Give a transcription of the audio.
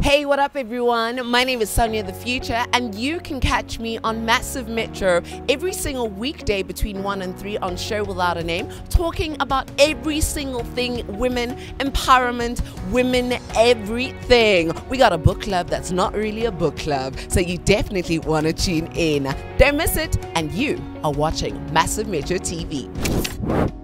Hey, what up everyone? My name is Sonia the Future and you can catch me on Massive Metro every single weekday between 1 and 3 on Show Without a Name, talking about every single thing women, empowerment, women, everything. We got a book club that's not really a book club, so you definitely want to tune in. Don't miss it, and you are watching Massive Metro TV.